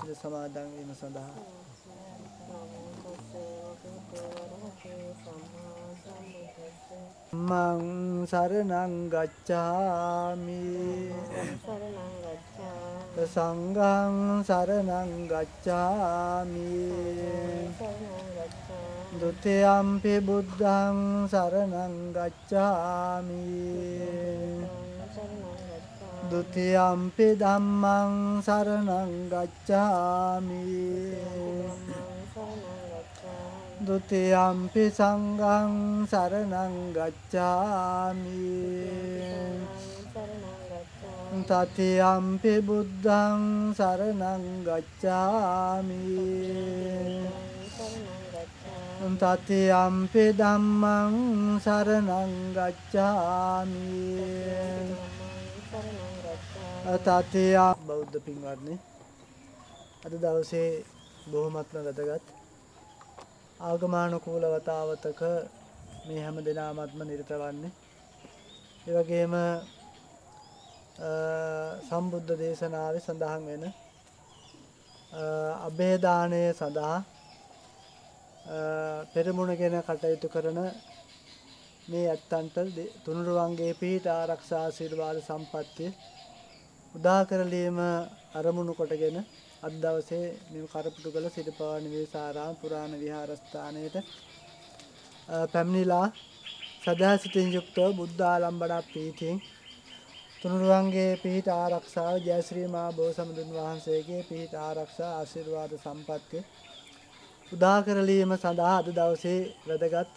සමාදන් වීම සඳහා මං සරණං ගච්ඡාමි සංඝං සරණං ගච්ඡාමි ဒုတိယံ පි බුද්ධං සරණං ගච්ඡාමි ဒုတိယံ පි ධම්මං සරණං ගච්ඡාමි ဒုတိယံ පි සංඝං සරණං ගච්ඡාමි တတိယံ පි බුද්ධං සරණං ගච්ඡාමි တတိယံ පි ධම්මං සරණං ගච්ඡාමි တတိယ බෞද්ධ පින්වත්නි අද දවසේ බොහොමත්ම වැදගත් ආගමනුකූල වතාවතක මේ හැම දිනමත්ම නිරත වන්නේ ඒ වගේම සම්බුද්ධ දේශනාවේ සඳහන් වෙන අභය දාණය සඳහා පෙරමුණගෙන කටයුතු කරන මේ ඇත්තන්ට තුනුරුවන්ගේ පිහිට ආරක්ෂා ආශිර්වාද සම්පත්තිය උදා කරලීම අරමුණු කොටගෙන අද දවසේ මේ කරපුටුගල සිටපවා නිවේසාරාම පුරාණ විහාරස්ථානයේට පැමිණිලා සදාසිතින් යුක්තව බුද්ධ ආලම්බන ප්‍රීතියෙන් තුනුරුවන්ගේ පිහිට ආරක්ෂාව ජයශ්‍රී මහා බෝසතුන් වහන්සේගේ පිහිට ආරක්ෂා ආශිර්වාද සම්පත්තිය උදා කරලීම සඳහා අද දවසේ වැදගත්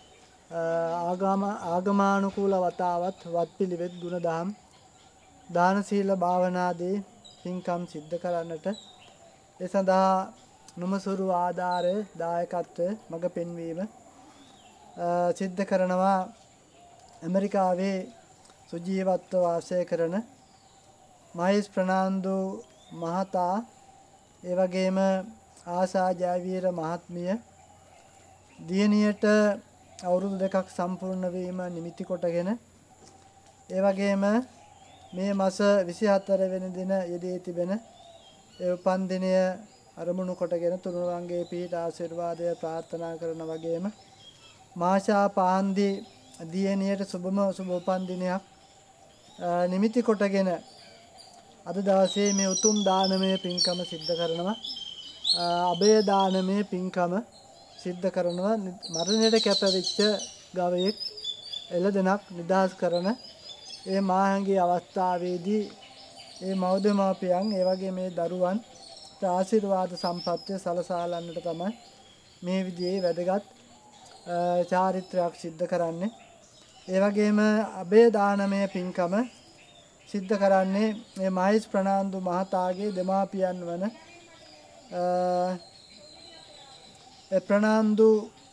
ආගමානුකූල වතාවත් වත්පිළිවෙත් ගුණදහම් දාන සීල භාවනාදී පින්කම් සිද්ධ කරන්නට ඒ සඳහා නොමසුරු ආධාරය දායකත්වය මඟ පෙන්වීම සිද්ධ කරනවා ඇමරිකාවේ සුජීවත්ව වාසය කරන මහේෂ් ප්‍රනාන්දු මහතා ඒ වගේම ආසා ජයවීර මහත්මිය දියණියට අවුරුදු 2ක් සම්පූර්ණ වීම නිමිති කොටගෙන ඒ වගේම මේ මාස 24 වෙනි දින යෙදී තිබෙන ඒ උපන්දිනය අරමුණු කොටගෙන තුනුරුවන්ගේ පිහිට ආශිර්වාදය ප්‍රාර්ථනා කරන වගේම මාෂා පාන්දි දියණියට සුබ උපන්දිනයක් නිමිති කොටගෙන අද දවසේ මේ උතුම් දානමය පින්කම සිද්ධ කරනවා අභය දානමය පින්කම සිද්ධ කරනවා මරණයට කැපවෙච්ච ගවයෙක් එළදෙනක් නිදහස් කරන ඒ මාහංගේ අවස්ථාවේදී ඒ මව්දෙමාපියන් ඒ වගේ මේ දරුවන් ආශිර්වාද සම්පත්තිය සලසාලන්නට තමයි මේ විදිහේ වැදගත් චාරිත්‍රාක් සිද්ධ කරන්නේ ඒ වගේම අභය දානමය පින්කම සිද්ධ කරන්නේ මේ මහේෂ් ප්‍රනාන්දු මහතාගේ දෙමාපියන් වන ප්‍රනාන්දු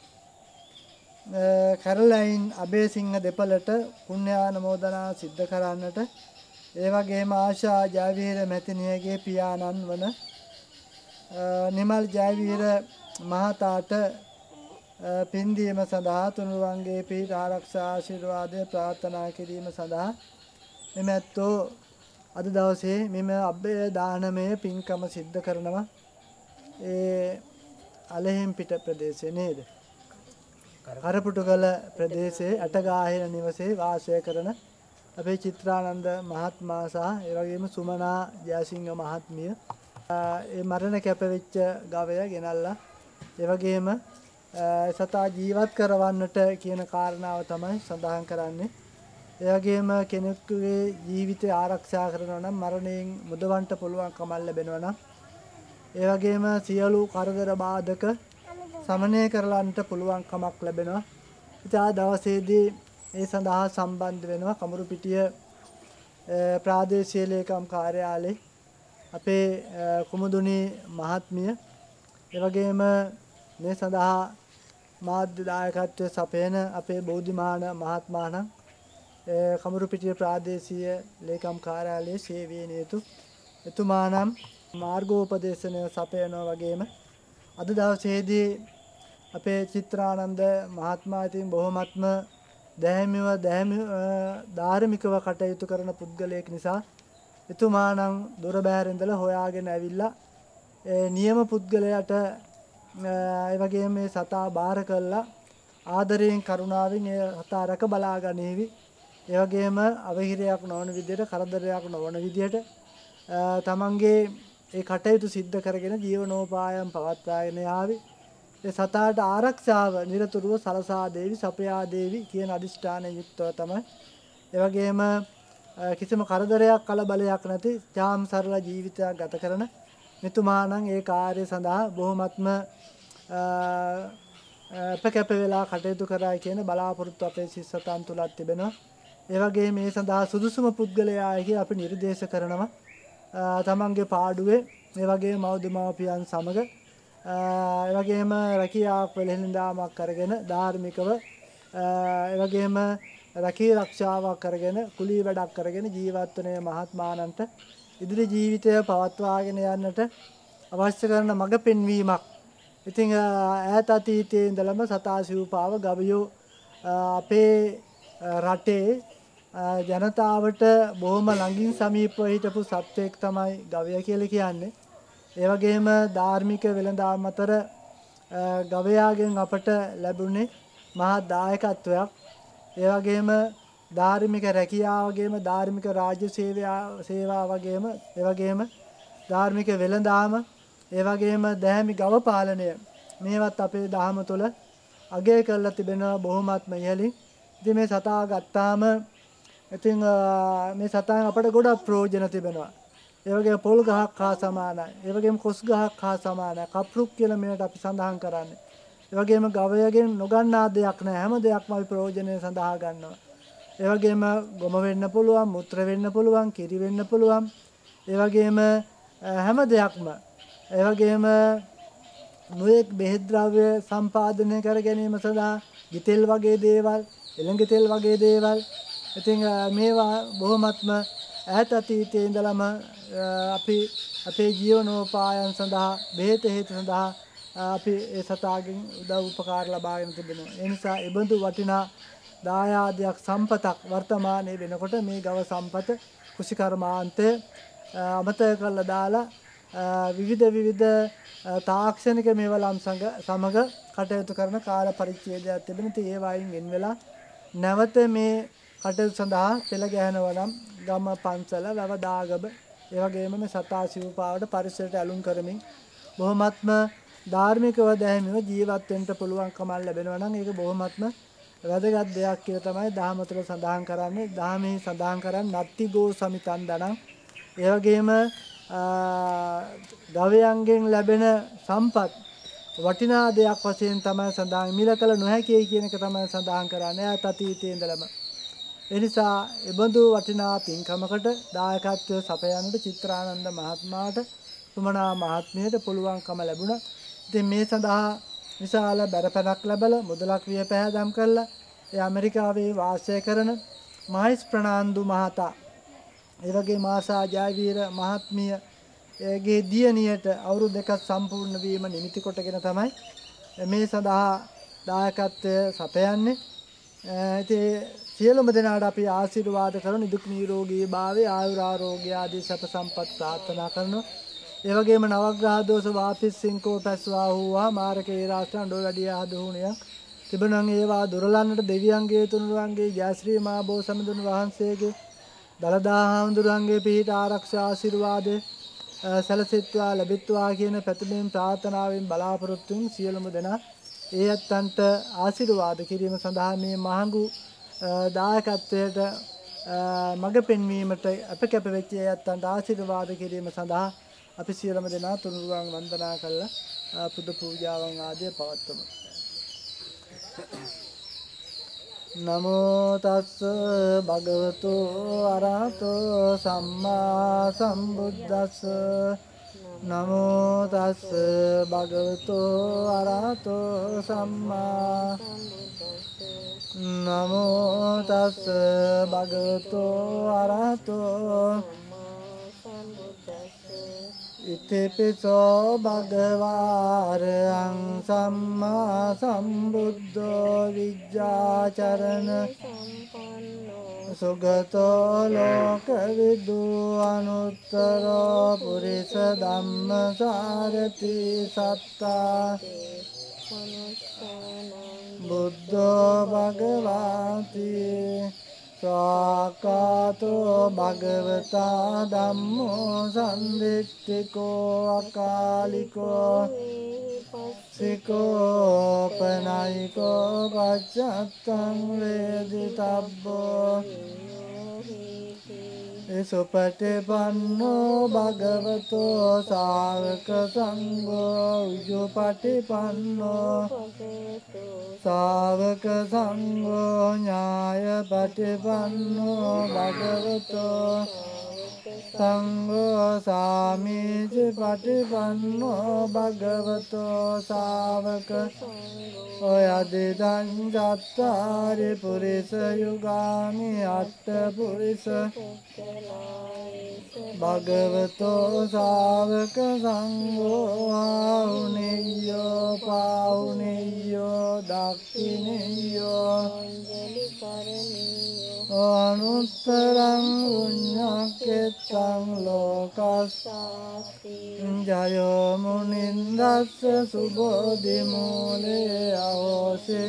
කැරලයින් අබේසිංහ දෙපළට පුණ්‍යානුමෝදනා සිද්ධ කරන්නට ඒ වගේම ආශා ජයවීර මැතිණියගේ පියාණන් වන නිමල් ජයවීර මහතාට පින්දීම සඳහා තුනුරුවන්ගේ පිහිට ආරක්ෂා ආශිර්වාදය ප්‍රාර්ථනා කිරීම සඳහා මෙමෙත්තෝ අද දවසේ මෙම අභය දානමය පින්කම සිද්ධ කරනවා ඒ අලෙහිම් පිට ප්‍රදේශයේ නේද කරපුටුගල ප්‍රදේශයේ අටගාහිර නිවසේ වාසය කරන අපේ චිත්‍රානන්ද මහත්මයා සහ ඒ වගේම සුමනා ජයසිංහ මහත්මිය ඒ මරණ කැපවෙච්ච ගවය ගෙනල්ලා ඒ වගේම සතා ජීවත් කරවන්නට කියන කාරණාව තමයි සඳහන් කරන්නේ. ඒ වගේම කෙනෙකුගේ ජීවිතය ආරක්ෂා කරනවා නම් මරණයෙන් මුදවන්න පුළුවන් කමක් ලැබෙනවා නම් ඒ වගේම සියලු කරදර බාධක සමනය කරලන්නට පුළුවන් කමක් ලැබෙනවා. ඉතින් ආ දවසේදී ඒ සඳහා සම්බන්ධ වෙනවා කමුරුපිටිය ප්‍රාදේශීය ලේකම් කාර්යාලයේ අපේ කුමුදුනි මහත්මිය ඒ වගේම මේ සඳහා මාධ්‍ය දායකත්වයේ සපයන අපේ බෝධිමාන මහත්මයාණන් කමුරුපිටිය ප්‍රාදේශීය ලේකම් කාර්යාලයේ සේවයේ නියුතු එතුමානම් මාර්ගෝපදේශනය සපයනවා වගේම අද දවසේදී අපේ චිත්‍රානන්ද මහත්මයා ඉතින් බොහොමත්ම ධාර්මිකව කටයුතු කරන පුද්ගලයෙක් නිසා එතුමානම් දොර බැහැර ඉඳලා හොයාගෙන ඇවිල්ලා නියම පුද්ගලයාට ඒ වගේම මේ සතා බාර කළා ආදරයෙන් කරුණාවෙන් ඒ සතා රැක බලා ගනීවි. ඒ වගේම අවහිරයක් නොවන විදිහට කරදරයක් නොවන විදිහට තමන්ගේ ඒ කටයුතු සිද්ධ කරගෙන ජීවනෝපායම් පවත්වාගෙන යාවි. ඒ සතාට ආරක්ෂාව නිරතුරුව සලසා දේවි සපයා දේවි කියන අදිෂ්ඨානයෙන් යුක්තව තමයි. ඒ වගේම කිසිම කරදරයක් කලබලයක් නැති ඡාම් සරල ජීවිතයක් ගත කරන මෙතුමා නම් ඒ කාර්ය සඳහා බොහොමත්ම අපකැප වෙලා කටයුතු කරයි කියන බලාපොරොත්තු අපේ ශිෂ්‍යයන් තුලත් තිබෙනවා. ඒ වගේම මේ සඳහා සුදුසුම පුද්ගලයායි අපි නිර්දේශ කරනවා. තමන්ගේ පාඩුවේ මේ වගේම මව්දෙමව්පියන් සමග ඒ වගේම රැකියාවක් වෙලෙහිඳාමක් කරගෙන ධාර්මිකව ඒ වගේම රැකී රක්ෂාවක් කරගෙන කුලී වැඩක් කරගෙන ජීවත් වන මහත්මානන්ට ඉදිරි ජීවිතය පවත්වාගෙන යන්නට අවශ්‍ය කරන මඟ පෙන්වීමක්. ඉතින් ඈත අතීතයේ ඉඳලම සතා සිව්පාව ගවයෝ අපේ රටේ ජනතාවට බොහොම ළඟින් සමීපව හිටපු සත්වයක් තමයි ගවයා කියලා කියන්නේ. ඒ වගේම ධාර්මික වෙළඳාම් අතර ගවයාගෙන් අපට ලැබුණේ මහා දායකත්වයක්. ඒ වගේම ධාර්මික රැකියාව වගේම ධාර්මික රාජ්‍ය සේවා වගේම ඒ වගේම ධාර්මික වෙළඳාම ඒ වගේම දැහැමි ගව පාලනය මේවත් අපේ දහම තුළ අගය කරලා තිබෙනවා බොහොමත්ම ඉහළින්. ඉතින් මේ සතා ගත්තාම ඉතින් මේ සතාන් අපට ගොඩක් ප්‍රයෝජන තිබෙනවා. ඒ වගේම පොල් ගහක් හා සමානයි. ඒ වගේම කොස් ගහක් හා සමානයි. කප්රුක් කියලා මේකට අපි සඳහන් කරන්නේ. ඒ වගේම ගවයගෙන් නොගන්නා දෙයක් නැහැ. හැම දෙයක්ම අපි ප්‍රයෝජනෙ සඳහා ගන්නවා. ඒ වගේම ගොම වෙන්න පුළුවන්, මුත්‍ර වෙන්න පුළුවන්, කිරි වෙන්න පුළුවන්. ඒ වගේම හැම දෙයක්ම ඒ වගේම නොයෙක් බෙහෙත් ද්‍රව්‍ය සම්පාදනය කර ගැනීම සඳහා ගිතෙල් වගේ දේවල්, එළඟ තෙල් වගේ දේවල්. ඉතින් මේවා බොහොමත්ම ඈත අතීතයේ ඉඳලම අපි අපේ ජීවනෝපායන් සඳහා බෙහෙත හේතු සඳහා අපි ඒ සතාගෙන් උදව් උපකාර ලබාගෙන තිබෙනවා. ඒ නිසා ඒබඳු වටිනා දායාදයක් සම්පතක් වර්තමානයේ වෙනකොට මේ ගව සම්පත කුෂිකර්මාන්තය අමතක කරලා දාලා විවිධ තාක්ෂණික මේවලම් සමග කටයුතු කරන කාල පරිච්ඡේදයක් තිබෙන. ඉතින් ඒ වයින් වෙන වෙලා නැවත මේ කටයුතු සඳහා පෙළ ගැහෙනවා නම් ගම පන්සල වැව දාගබ ඒ වගේම මේ සතා සිව්පාවට පරිසරයට ඇලුම් කරමින් බොහොමත්ම ධාර්මිකව දැහැමිව ජීවත් වෙන්න පුළුවන්කම ලැබෙනවා නම් ඒක බොහොමත්ම වැදගත් දෙයක් කියලා තමයි දහම තුළ සඳහන් කරන්නේ. දහමේ සඳහන් කරන්නේ නත්ති ගෝ සමිතන් දනං. ඒ වගේම ගවයන්ගෙන් ලැබෙන සම්පත් වටිනා දෙයක් වශයෙන් තමයි සඳහන් මිල කළ නොහැකියි කියන එක තමයි සඳහන් කරන්නේ ඈත අතීතයේ ඉඳලම. ඒ නිසා ඒබඳු වටිනා පින්කමකට දායකත්වය සපයන්නට චිත්‍රානන්ද මහත්මයාට සුමනා මහත්මියට පුළුවන්කම ලැබුණා. ඉතින් මේ සඳහා විශාල බැරපැනක් ලැබලා මුදලක් විය පැහැදම් කළා. ඒ ඇමරිකාවේ වාසය කරන මහේස් ප්‍රනාන්දු මහතා ඒ වගේ මාසා ජයවීර මහත්මිය එගේ දියණියට අවුරුදු 2ක් සම්පූර්ණ වීම නිමිති කොටගෙන තමයි මේ සඳහා දායකත්වය සපයන්නේ. ඉතින් සියලුම දෙනාට අපි ආශිර්වාද කරන නිදුක් නිරෝගී භාවයේ ආයුරාරෝග්‍ය ආදී සැප සම්පත් ප්‍රාර්ථනා කරනවා. ඒ වගේම නවග්‍රහ දෝෂ වාපිස්සෙන්කෝ පැස්වා හුවා මාරකේ රාष्ट्रණ්ඩෝ වැඩි ආදුණියක් තිබුණන් ඒවා දුරලන්නට දෙවියන්ගේ තුනුරුවන්ගේ ජයශ්‍රී මහ බෝසත්තුන් වහන්සේගේ දලදා හාමුදුරන්ගේ පිහිට ආරක්ෂා ආශිර්වාදේ සැලසෙත්වා ලැබෙත්වා කියන පැතුමෙන් ප්‍රාර්ථනාවෙන් බලාපොරොත්තුෙන් සියලුම දෙනා ඒ ඇත්තන්ට ආශිර්වාද කිරීම සඳහා මේ මහඟු දායකත්වයට මඟ පෙන්වීමට අප කැප වෙච්ච ඒ ඇත්තන්ට ආශිර්වාද කිරීම සඳහා අපි සියලුම දෙනා තුනුරුවන් වන්දනා කරලා පුද පූජාවන් ආදිය පවත්වමු. නමෝ තස්ස භගවතු අරහතෝ සම්මා සම්බුද්දස්ස නමෝ තස්ස භගවතු අරහතෝ සම්මා නමෝ තස්ස භගවතු අරහතෝ ඉතිපිසෝ භගවාරං සම්මා සම්බුද්ධෝ විජ්ජාචරණ සුගතෝ ලෝකවිදු අනුත්තරෝ පුරිස ධම්මසාරති සත්තා බුද්ධෝ භගවාති සාකාතෝ භගවතා ධම්මෝ සම්දිට්ඨිකෝ අකාලිකෝ සිකෝ පනයිකෝ පච්චත්තං වේදිතබ්බෝ සුපටිපන්නෝ භගවතෝ සාවක සංඝෝ උජුපටිපන්නෝ සාවක සංඝෝ ඥායපටිපන්නෝ භගවතෝ සංඝෝ සාමීචි පටිපන්නෝ භගවතෝ සාවක ඔය අදිදං චත්තාරි පුරිස යුගානි අට්ඨ පුරිස භගවතෝ සාවක සංඝෝ ආහුනේයෝ පාහුනේයෝ දක්ඛිනේයෝ අනුත්තරං උඤ්ඤක්ඛෙත්තං ලෝකස්සාති ජයෝ මුනින්දස්ස සුබෝධි මූලේ අහෝසි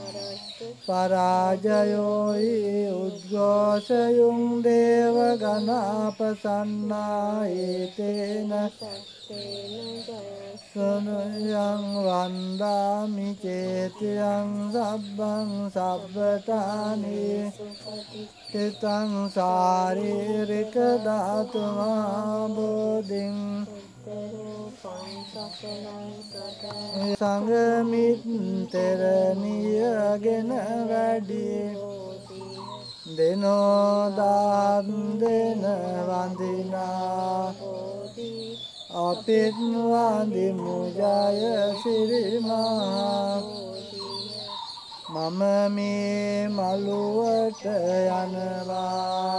පරාජයෝ උද්ඝෝෂයුං දේව ගණාපසන්නා ඒතේන සනයං වන්දාමි චේතයං සබ්බං සබ්බතානි තිතං සාරීරික ධාතුමා බෝධින් සංගමිත්තරණියගෙන වැඩි දෙනෝ දාන් දෙන වන්දිනා අපිත් වන්දිමු ජය සිරිමා මම මේ මළුවට යනවා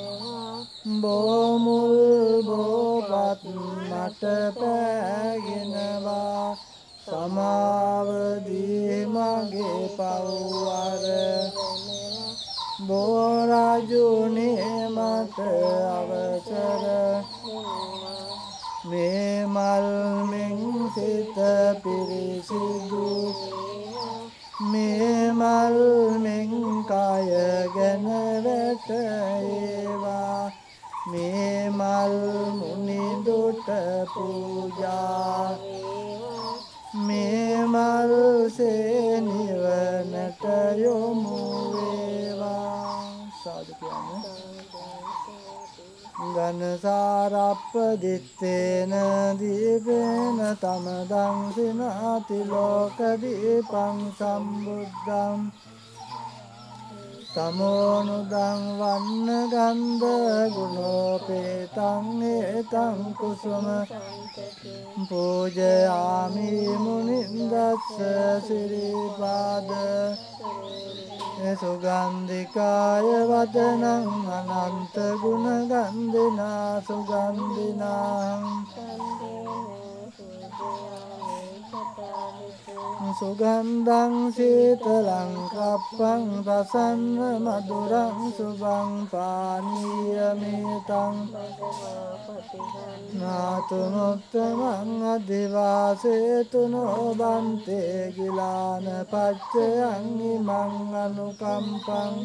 බෝමුල් බෝපත් මට පෑගෙනවා සමාවදී මගේ පව්වර බෝරාජුනේ මට අවසර මේ මල්මින් සිත පිරිසිදු මේ මල්මින් කය ගැන වැටේවා මේ මල් මුනිදුට පූජා මේ මල් සේනිවනට යොමු වේවා සාදු කියන්නේ ගනසාරප්පදිත්තේන දීපේන තමදං සිනාති ලෝක දීපං සම්බුද්ධං තමෝනුදං වන්න ගන්ධ ගුණෝපේතං ඒතං කුසුම පූජයාමි මුනින්දස්ස සිරිපාද සුගන්ධිකාය වදනං අනන්ත ගුණ ගන්ධිනා සුගන්ධිනා සුගන්ධං සීතලං කප්පං රසන්න මధుරං සුභං පානීයමේතං නාතුමුත්තමං අධිවාසේතුනෝ බන්තේ ගිලාන පච්චයං ඉමං අනුකම්පං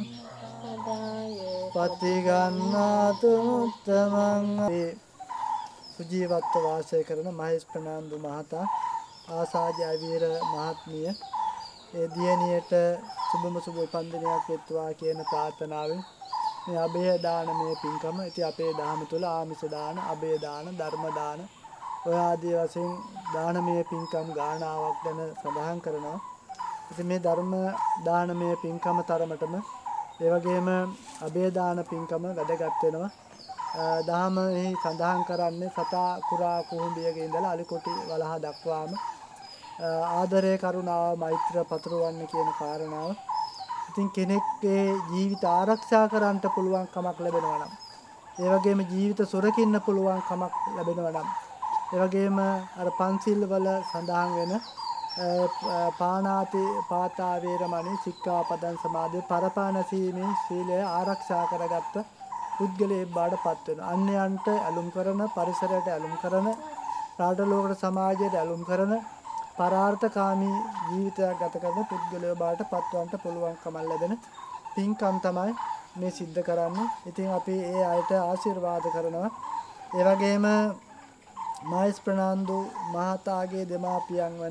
පතිගන්නාතුමුත්තමං සුජීවත්ව වාසය කරන මහේෂ් ප්‍රනාන්දු මහතා ආසාජ අවීර මහත්මිය ඒ දියණියට සුබම සුබ උපන්දිනයක් වෙත්වා කියන ප්‍රාර්ථනාවෙන් මේ අභය දානමය පින්කම ඉතින් අපේ දහම තුල ආමිෂ දාන, අභය දාන, ධර්ම දාන ඔය ආදී වශයෙන් දානමය පින්කම් ගානාවක් ගැන සඳහන් කරනවා. ඉතින් මේ ධර්ම දානමය පින්කම තරමටම ඒ වගේම අභය දාන පින්කම වැදගත් වෙනවා. දහමෙහි සඳහන් කරන්නේ සතා කුරා කුහුඹියක ඉඳලා අලිකොටි වලහ දක්වාම ආදරය කරුණාව මෛත්‍රිය පතුරවන්න කියන කාරණාව. ඉතින් කෙනෙක්ගේ ජීවිත ආරක්ෂා කරන්නට පුළුවන් කමක් ලැබෙනවා නම්, ඒ වගේම ජීවිත සුරකින්න පුළුවන් කමක් ලැබෙනවා නම්, ඒ වගේම අර පන්සිල් වල සඳහන් වෙන පානාති පාතා වේරමණී සික්ඛාපදං සමාදේ පරපානසීමේ සීලය ආරක්ෂා කරගත්ත පුද්ගලයෙක් බාටපත් වෙනවා. අන්‍යයන්ට ඇලුම් කරන, පරිසරයට ඇලුම් කරන, රාජ ලෝක සමාජයට ඇලුම් කරන, පරාර්ථකාමී ජීවිතයක් ගත කරන පුද්ගලයෙක් බාටපත් වන්නට පුළුවන්කම ලැබෙන පින්කම් තමයි මේ සිද්ධ කරන්නේ. ඉතින් අපි ඒ අයට ආශිර්වාද කරනවා. ඒ වගේම මහේස් ප්‍රනාන්දු මහතාගේ දෙමාපියන් වන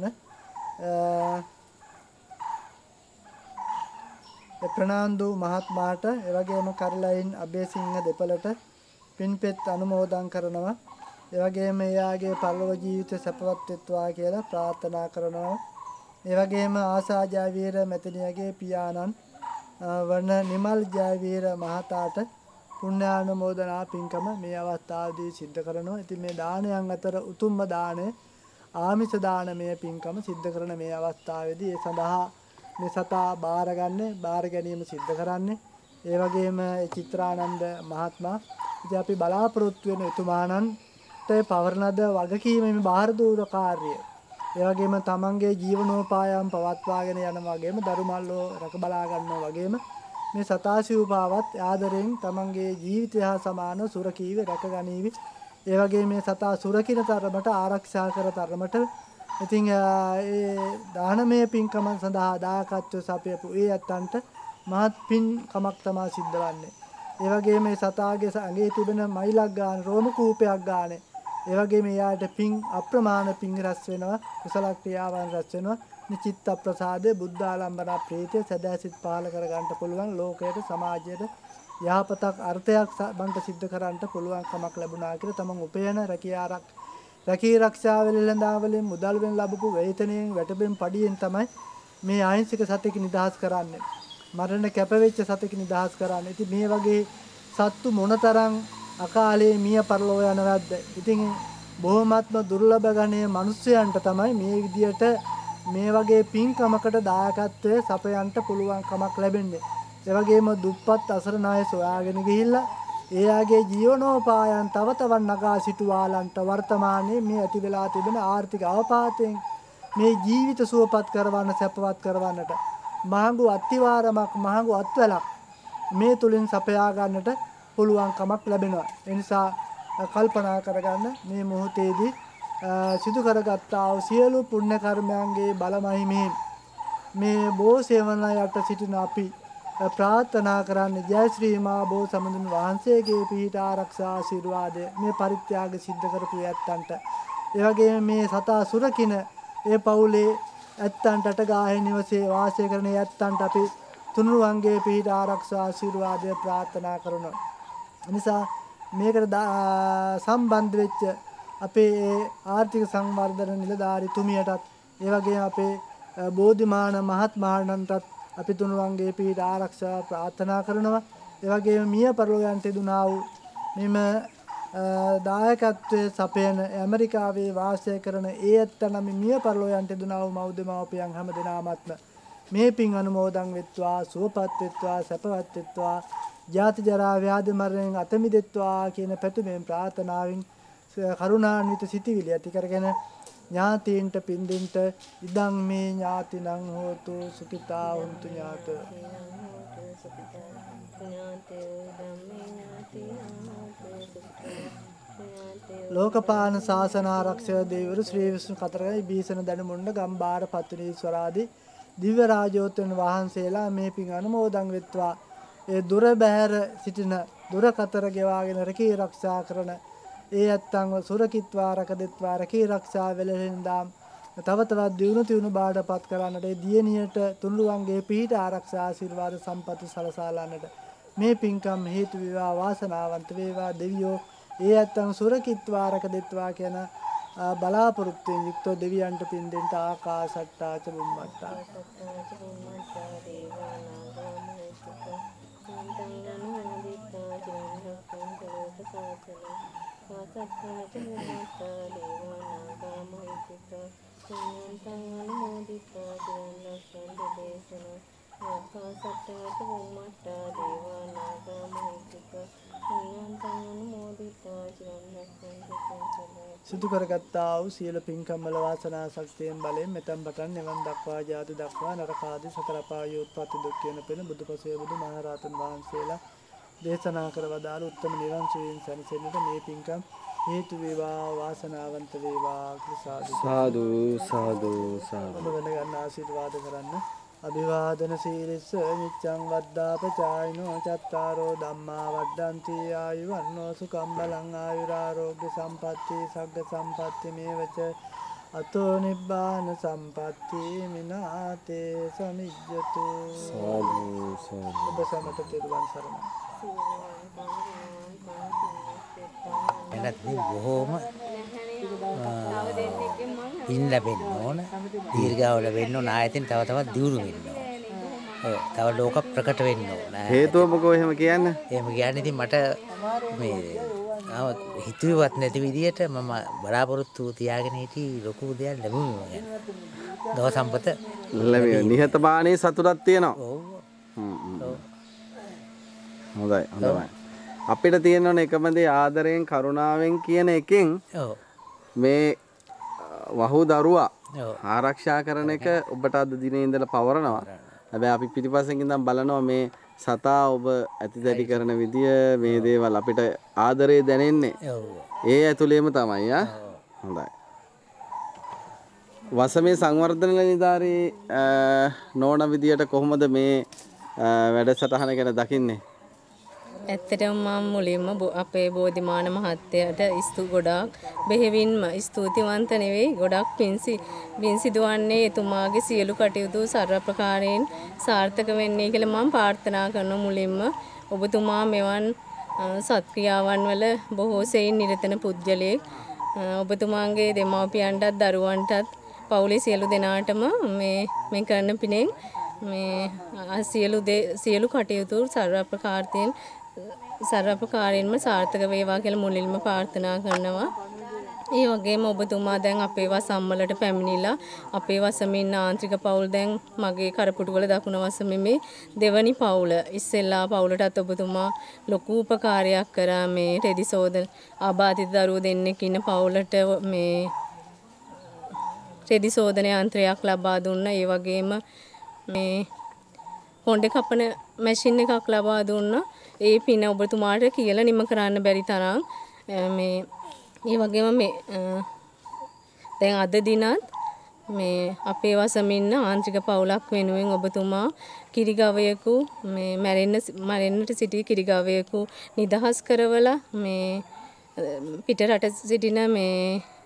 ප්‍රනාන්දු මහත්මයාට එවැගේම කරලයින් අබේසිංහ දෙපළට පින්පෙත් අනුමෝදන් කරනවා. එවැගේම එයාගේ පරලොව ජීවිත සැපවත් වෙත්වා කියලා ප්‍රාර්ථනා කරනවා. එවැගේම ආසා ජයවීර මෙතනියගේ පියාණන් වන නිමල් ජයවීර මහතාට පුණ්‍යානුමෝදනා පින්කම මේ අවස්ථාවේදී සිද්ධ කරනවා. ඉතින් මේ දානයන් අතර උතුම්ම දාණය ආමිෂ දානමය පින්කම සිද්ධ කරන මේ අවස්ථාවේදී ඒ සඳහා මේ සතා බාර ගැනීම සිද්ධ කරන්නේ. ඒ වගේම චිත්‍රානන්ද මහත්මයා ඉතින් අපි බලාපොරොත්තු වෙන එතුමාණන්ට පවරනද වගකීම මේ බාහිර දූර කාර්යය. ඒ වගේම තමන්ගේ ජීවනෝපායම් පවත්වාගෙන යන වගේම දරුමල්ලෝ රැක බලා ගන්නවා වගේම මේ සතාසිව්පාවත් ආදරෙන් තමන්ගේ ජීවිතය හා සමාන සුරකීවි රැකගනීවි. ඒ වගේම මේ සතා සුරකින තරමට ආරක්ෂා කර තරමට ඉතින් ඒ දානමය පින්කම සඳහා දායකත්වය සපයපු ඒ ඇත්තන්ට මහත් පින්කමක් තමයි සිද්ධ වන්නේ. ඒ වගේම මේ සතාගේ ඇඟේ තිබෙන මයිලක් ගන්න රෝම කූපයක් ගන්න. ඒ වගේම එයාට පින් අප්‍රමාණ පින් රැස් වෙනවා. කුසල ක්‍රියාවන් රැස් වෙනවා. නිචිත්ත ප්‍රසාදේ බුද්ධ ආලම්බන ප්‍රීතිය සදාසිත පහල කර ගන්නට පුළුවන්. ලෝකයට සමාජයට යහපතක් අර්ථයක් බන්ට සිද්ධ කරන්නට පුළුවන් කමක් ලැබුණා කියලා තමන් උපයන රැකී ආරක්ෂා වෙලඳාවලින් මුදල් වෙන ලැබපු වේතනයෙන් වැටබෙන් පඩියෙන් තමයි මේ අහිංසක සතෙක් නිදහස් කරන්නේ. මරණ කැපවෙච්ච සතෙක් නිදහස් කරන්නේ. ඉතින් මේ වගේ සත්තු මොනතරම් අකාලේ මිය පරලෝ යනවද? ඉතින් බොහොමත්ම දුර්ලභ ගණයේ මිනිස්යන්ට තමයි මේ විදියට මේ වගේ පින්කමකට දායකත්වයේ සපයන්ට පුළුවන් කමක් ලැබෙන්නේ. ඒ වගේම දුප්පත් අසරණ අය සොයාගෙන ගිහිල්ලා එයාගේ ජීවනෝපායන් තව තවත් නගා සිටුවාලන්ට වර්තමානයේ මේ ඇති වෙලා තිබෙන ආර්ථික අවපාතයෙන් මේ ජීවිත සුවපත් කරවන්න සැපවත් කරවන්නට මහඟු අත්තිවාරමක් මහඟු අත්වැලක් මේ තුලින් සපයා ගන්නට පුළුවන් කමක් ලැබෙනවා. ඒ නිසා කල්පනා කරගන්න මේ මොහොතේදී සිදු කරගත්තා වූ සියලු පුණ්‍ය කර්මයන්ගේ බලමහිමෙන් මේ බෝ සේවන යට සිටින අපි ප්‍රාර්ථනා කරන්නේ ජය ශ්‍රී මා බෝ සමුදුන් වහන්සේගේ පිහිට ආරක්ෂා ආශිර්වාදය මේ පරිත්‍යාග සිද්ධ කරපු ඇත්තන්ට ඒ වගේම මේ සතා සුරකින ඒ පවුලේ ඇත්තන්ට අටගාහේ නිවසේ වාසය කරන ඇත්තන්ට අපි තුනුරුවන්ගේ පිහිට ආරක්ෂා ආශිර්වාදය ප්‍රාර්ථනා කරනවා. නිසා මේකට සම්බන්ධ වෙච්ච අපේ ආර්ථික සංවර්ධන නිලධාරිතුමියටත් ඒ වගේම අපේ බෝධිමාන මහත්මයාණන්ටත් අපි තුනුරුවන්ගේ පිහිට ආරක්ෂා ප්‍රාර්ථනා කරනවා. ඒ වගේම මිය පරලෝයන්ට දුනා වූ මෙම දායකත්වයේ සපයන ඇමරිකාවේ වාසය කරන ඒ ඇත්තන් මිය පරලෝයන්ට දුනා වූ මව්දෙමාපියන් හැම දෙනාමත්ම මේ පින් අනුමෝදන් වෙත්වා සුවපත් වෙත්වා සැපවත් වෙත්වා ජාති ජරා ව්‍යාධි මරණයෙන් අත මිදෙත්වා කියන පැතුමෙන් ප්‍රාර්ථනාවෙන් කරුණාන්විත සිටිවිලි ඇති කරගෙන ඥාතීන්ට පින්දින්ට ඉදං මේ ඥාතිනං හෝතු සුඛිතා හොන්තු ඥාතෝ ලෝකපාලන ශාසන ආරක්ෂක දෙවිවරු ශ්‍රී විෂ්ණු කතරගම බීසන දණමුණ්ඩ ගම්බාර පත්තිනීස්වරාදී දිව්‍ය රාජෝත්තම වහන්සේලා මේ පින් අනුමෝදන් වෙත්වා. ඒ දුර බැහැර සිටින දුර කතර ගෙවාගෙන රැකී ආරක්ෂා කරන ඒ ඇත්තන්ව සුරකිත්වා රකදෙත්වා රැකී ආරක්ෂා වෙලෙන්දාම් තව තවත් දියුණු තියුණු බාඩපත් කරන්නට ඒ දියණියට තුනුරුවන්ගේ පිහිට ආරක්ෂා ආශිර්වාද සම්පත් සලසාලන්නට මේ පින්කම් හේතු වේවා වාසනාවන්ත වේවා දෙවියෝ ඒ ඇත්තන් සුරකිත්වා රකදෙත්වා කියන බලාපොරොත්තුෙන් යුක්තව දෙවියන්ට පින් දෙන්න ආකාශට්ටා ච බුම්මට්ටා සිදු කරගත්තා වූ සියලු පින්කම් වල වාසනා ශක්තියෙන් බලයෙන් මෙතෙන් පටන් නිවන් දක්වා ජාති දක්වා නරක ආදී සතර පාය උත්පත්ති දුක් කියන පෙළ බුදුපසේ බුදුමහරහතන් වහන්සේලා දේශනා කර වදාළ උත්තම නිවන් සුවයෙන් සැනසෙන්නට මේ පින්කම් හේතු වේවා වාසනාවන්ත වේවා කියලා සාදු සාදු සාදු ඔබ ගන්න ආශිර්වාද කරන්න. අභිවාදන සීලස්ස නිච්ඡං වද්දාපචායිනෝ චත්තාරෝ ධම්මා වද්දන්ති ආයුවන්නෝ සුඛං බලං ආයුරාෝග්‍ය සම්පatti සග්ග සම්පatti මේවච අතෝ නිබ්බාන සම්පatti මිනාතේ සමිජ්ජතු. සාදු සාදු. ඔබ සමට තෙරුවන් සරණයි. එනත් බොහෝම පින් ලැබෙන්න ඕන, දීර්ඝාව ලැබෙන්න ඕන, ආයතෙන් තව තවත් දියුණු වෙන්න ඕන. ඔව්, තව ලෝක ප්‍රකට වෙන්න ඕන. හේතුව මොකෝ එහෙම කියන්නේ? එහෙම කියන්නේ ඉතින් මට මේ හිතුවේවත් නැති විදියට මම බලාපොරොත්තු තියාගෙන හිටි ලොකු දෙයක් ලැබුණා ගැන. දව සම්පත ලැබෙන්නේ නිහතමානී සතුටක් තියෙනවා. ඔව්. හොඳයි හොඳයි. අපිට තියෙන ඕන එකම දේ ආදරයෙන් කරුණාවෙන් කියන එකෙන් ඔව් මේ වහු දරුවා ආරක්ෂා කරන එක ඔබට අද දිනේ ඉඳලා පවරනවා. හැබැයි අපි පිටිපස්සෙන් ඉඳන් බලනවා මේ සතා ඔබ ඇතිදැඩි කරන විදිය මේ දේවල් අපිට ආදරේ දැනෙන්නේ. ඒ ඇතුළේම තමයි ආ. හොඳයි. වසමේ සංවර්ධන නිලධාරී නෝන විදියට කොහොමද මේ වැඩසටහන ගැන දකින්නේ? ඇත්තටම මම මුලින්ම අපේ බෝධිමාන මහත්තයාට ගොඩාක් බෙහෙවින්ම ස්තුතිවන්ත නෙවෙයි, ගොඩාක් පින් සිදුවන්නේ එතුමාගේ සියලු කටයුතු සර්ව ප්‍රකාරයෙන් සාර්ථක වෙන්නේ කියලා මම ප්‍රාර්ථනා කරන මුලින්ම ඔබතුමා මෙවන් සත්ක්‍රියාවන් වල බොහෝ සෙයින් නිරතන පුද්ගලයෙක්. ඔබතුමාගේ දෙමාපියන්ටත් දරුවන්ටත් පවුලේ සියලු දෙනාටම මේ කරන පිනෙන් මේ සියලු කටයුතු සර්ව ප්‍රකාරයෙන්ම සාර්ථක වේවා කියලා මුලින්ම ප්‍රාර්ථනා කරනවා. ඒ වගේම ඔබතුමා දැන් අපේ වසම්වලට පැමිණිලා අපේ වසමින් ආන්ත්‍රික පවුල් දැන් මගේ කරපුටු වල දකුණ වසමේ මේ දෙවනි පවුල ඉස්සෙල්ලා පවුලටත් ඔබතුමා ලොකු උපකාරයක් කරා. මේ රෙදි සෝදන ආබාධිත දරුවෝ දෙන්නෙක් ඉන්න පවුලට මේ රෙදි සෝදන යන්ත්‍රයක් ලබා දුන්නා. ඒ වගේම මේ පොණ්ඩේ කපන මැෂින් එකක් ලබා දුන්නා. ඒ පින ඔබතුමාට කියලා නිම කරන්න බැරි තරම් මේ ඒ වගේම මේ දැන් අද දිනත් මේ අපේ වසමින්න ආන්ත්‍රික පවුලක් වෙනුවෙන් ඔබතුමා කිරිගවයෙකු මේ මැරෙන්නට සිටි කිරිගවයෙකු නිදහස් කරවලා මේ පිට රට සිටින මේ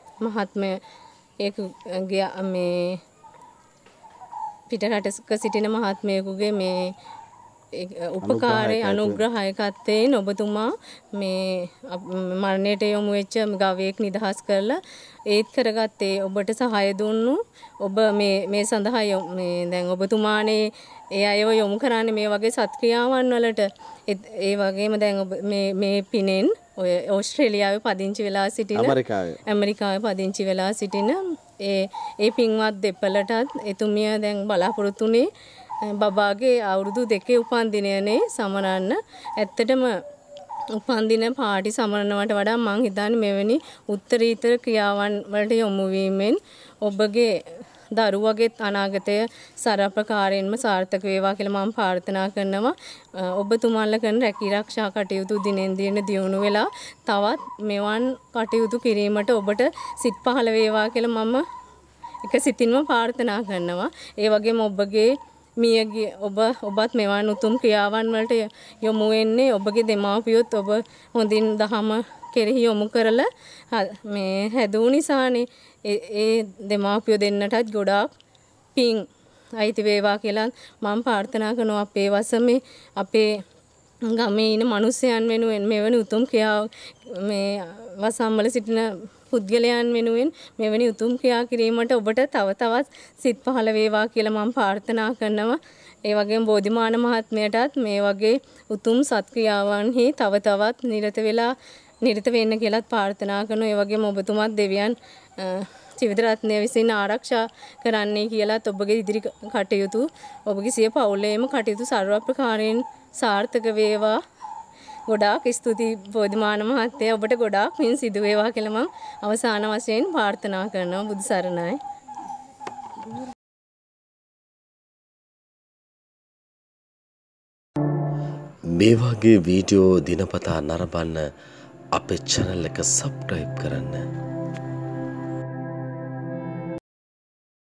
මහත්මයෙකුගේ මේ පිට රටක සිටින මහත්මයෙකුගේ මේ උපකාරයේ අනුග්‍රහයකත්වයෙන් ඔබතුමා මේ මරණයට යොමු වෙච්ච ගවයෙක් නිදහස් කරලා ඒත් කරගත්තේ ඔබට සහාය දුන්නු. ඔබ මේ සඳහා මේ දැන් ඔබතුමානේ ඒ අයව යොමු කරන්නේ මේ වගේ සත්ක්‍රියාවන් වලට. ඒ වගේම දැන් ඔබ මේ පිනෙන් ඔය ඕස්ට්‍රේලියාවේ පදිංචි වෙලා සිටින ඇමරිකාවේ පදිංචි වෙලා සිටින ඒ පින්වත් දෙපළටත් එතුමිය දැන් බලාපොරොත්තුනේ බබාගේ අවුරුදු 2 උපන්දිනයනේ සමරන්න. ඇත්තටම උපන්දින පාටි සමරනවට වඩා මං හිතන්නේ මෙවැනි උත්තරීතර ක්‍රියාවන් වලට යොමු වීමෙන් ඔබගේ දරුවගේ අනාගතය සර්වප්‍රකාරයෙන්ම සාර්ථක වේවා කියලා මම ප්‍රාර්ථනා කරනවා. ඔබතුමාලා කරන රැකී ආරක්ෂා කටයුතු දිනෙන් දින දියුණු වෙලා තවත් මෙවන් කටයුතු කිරීමට ඔබට සිත් පහළ වේවා කියලා මම එක සිතින්ම ප්‍රාර්ථනා කරනවා. ඒ වගේම ඔබගේ මියගේ ඔබත් මෙවන් උතුම් ක්‍රියාවන් වලට යොමු වෙන්නේ ඔබගේ දෙමාපියොත් ඔබ හොඳින් දහම කෙරෙහි යොමු කරලා මේ හැදූ නිසානේ ඒ දෙමාපියෝ දෙන්නටත් ගොඩාක් පිං අයිති වේවා කියලා මම ප්‍රාර්ථනා කරනවා. අපේ වසමේ අපේ ගමේ ඉන්න මිනිසයන් වෙනුවෙන් මෙවැනි උතුම් ක්‍රියා මේ වසම් වල සිටින පුද්ගලයන් වෙනුවෙන් මෙවැනි උතුම් ක්‍රියා කිරීමට ඔබට තව තවත් සිත් පහළ වේවා කියලා මම ප්‍රාර්ථනා කරනවා. ඒ වගේම බෝධිමාන මහත්මයාටත් මේ වගේ උතුම් සත්ක්‍රියාවන්හි තව තවත් නිරත වෙන්න කියලාත් ප්‍රාර්ථනා කරනවා. ඒ වගේම ඔබතුමාත් දෙවියන් ත්‍රිවිධ රත්නය විසින් ආරක්ෂා කරන්නයි කියලාත් ඔබගේ ඉදිරි කටයුතු ඔබගේ සිය පවුලේම කටයුතු සර්ව ප්‍රකාරයෙන් සාර්ථක වේවා ගොඩාක් ස්තුතියි බෝධිමාන මහත්තයා ඔබට ගොඩාක් පින් සිදු වේවා කියලා මම අවසාන වශයෙන් ප්‍රාර්ථනා කරනවා. බුදු සරණයි. මේ වගේ වීඩියෝ දිනපතා නරඹන්න අපේ channel එක subscribe කරන්න.